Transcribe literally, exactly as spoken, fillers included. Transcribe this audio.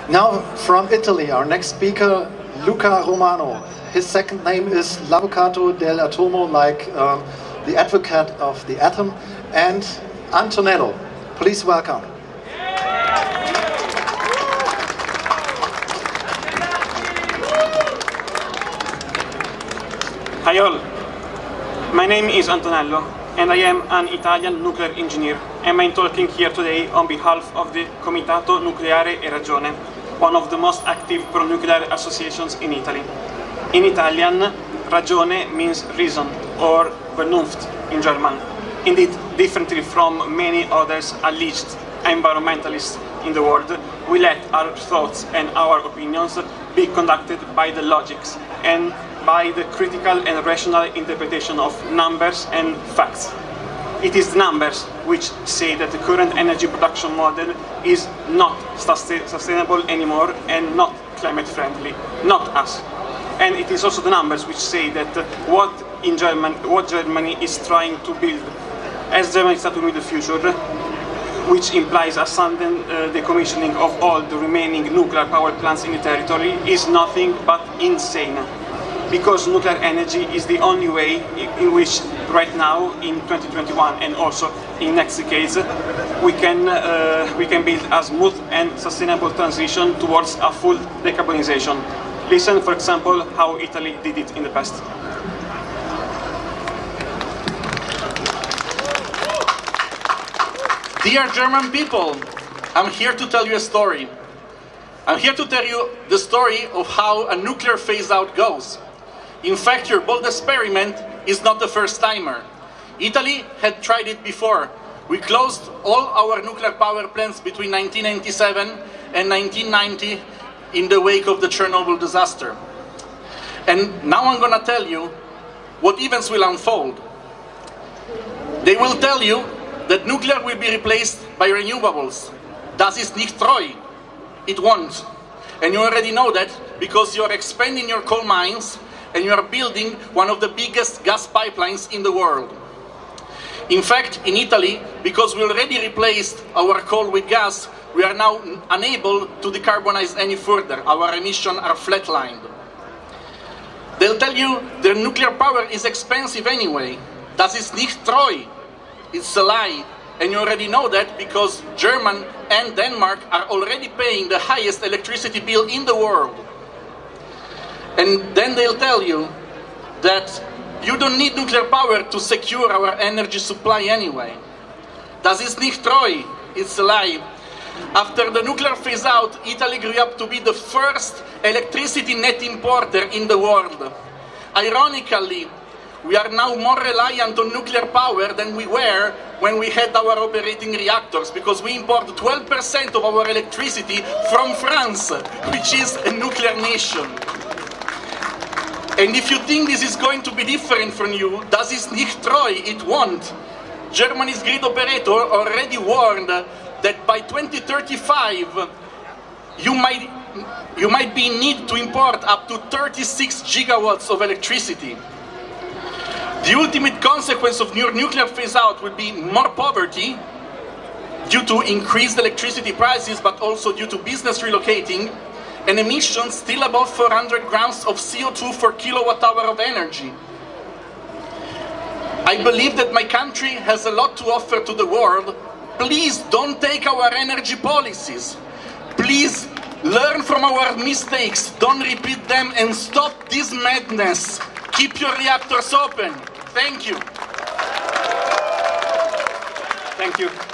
Now from Italy, our next speaker, Luca Romano. His second name is L'Avvocato dell'Atomo, like um, the advocate of the atom, and Antonello. Please welcome. Hi all, my name is Antonello and I am an Italian nuclear engineer, and I'm talking here today on behalf of the Comitato Nucleare e Ragione, one of the most active pro-nuclear associations in Italy. In Italian, ragione means reason, or Vernunft in German. Indeed, differently from many others alleged environmentalists in the world, we let our thoughts and our opinions be conducted by the logics and by the critical and rational interpretation of numbers and facts. It is the numbers which say that the current energy production model is not sustain sustainable anymore and not climate friendly, not us. And it is also the numbers which say that what in German, what Germany is trying to build, as Germany is starting with the future, which implies a sudden uh, decommissioning of all the remaining nuclear power plants in the territory, is nothing but insane. Because nuclear energy is the only way in which right now in twenty twenty-one and also in next decades we can uh, we can build a smooth and sustainable transition towards a full decarbonization. Listen, for example, how Italy did it in the past. Dear German people, I'm here to tell you a story. I'm here to tell you the story of how a nuclear phase-out goes. In fact, your bold experiment is not the first timer. Italy had tried it before. We closed all our nuclear power plants between nineteen ninety-seven and nineteen ninety in the wake of the Chernobyl disaster. And now I'm going to tell you what events will unfold. They will tell you that nuclear will be replaced by renewables. Das ist nicht treu. It won't. And you already know that because you're expanding your coal mines and you are building one of the biggest gas pipelines in the world. In fact, in Italy, because we already replaced our coal with gas, we are now unable to decarbonize any further. Our emissions are flatlined. They'll tell you their nuclear power is expensive anyway. Das ist nicht treu. It's a lie. And you already know that because Germany and Denmark are already paying the highest electricity bill in the world. And then they'll tell you that you don't need nuclear power to secure our energy supply anyway. Das ist nicht treu. It's a lie. After the nuclear phase-out, Italy grew up to be the first electricity net importer in the world. Ironically, we are now more reliant on nuclear power than we were when we had our operating reactors, because we import twelve percent of our electricity from France, which is a nuclear nation. And if you think this is going to be different from you, das ist nicht treu, it won't. Germany's grid operator already warned that by twenty thirty-five, you might, you might be in need to import up to thirty-six gigawatts of electricity. The ultimate consequence of your nuclear phase-out will be more poverty due to increased electricity prices, but also due to business relocating, and emissions still above four hundred grams of C O two per kilowatt hour of energy. I believe that my country has a lot to offer to the world. Please don't take our energy policies. Please learn from our mistakes, don't repeat them, and stop this madness. Keep your reactors open. Thank you. Thank you.